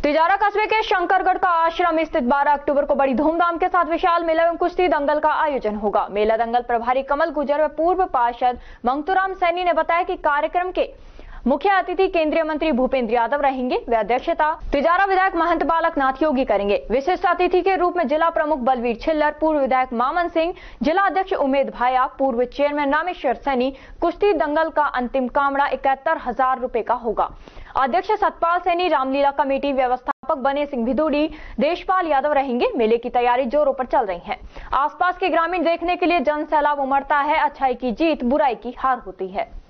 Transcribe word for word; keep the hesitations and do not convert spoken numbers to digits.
तिजारा कस्बे के शंकरगढ़ का आश्रम स्थित बारह अक्टूबर को बड़ी धूमधाम के साथ विशाल मेला एवं कुश्ती दंगल का आयोजन होगा। मेला दंगल प्रभारी कमल गुजर व पूर्व पार्षद मंगतूराम सैनी ने बताया कि कार्यक्रम के मुख्य अतिथि केंद्रीय मंत्री भूपेंद्र यादव रहेंगे। वे अध्यक्षता तिजारा विधायक महंत बालक नाथ योगी करेंगे। विशिष्ट अतिथि के रूप में जिला प्रमुख बलवीर छिल्लर, पूर्व विधायक मामन सिंह, जिला अध्यक्ष उमेद भाया, पूर्व चेयरमैन रामेश्वर सैनी। कुश्ती दंगल का अंतिम कामड़ा इकहत्तर हजार रूपए का होगा। अध्यक्ष सतपाल सैनी, रामलीला कमेटी व्यवस्थापक बने सिंह भिदुड़ी, देशपाल यादव रहेंगे। मेले की तैयारी जोरों पर चल रही है। आसपास के ग्रामीण देखने के लिए जन सैलाब उमड़ता है। अच्छाई की जीत बुराई की हार होती है।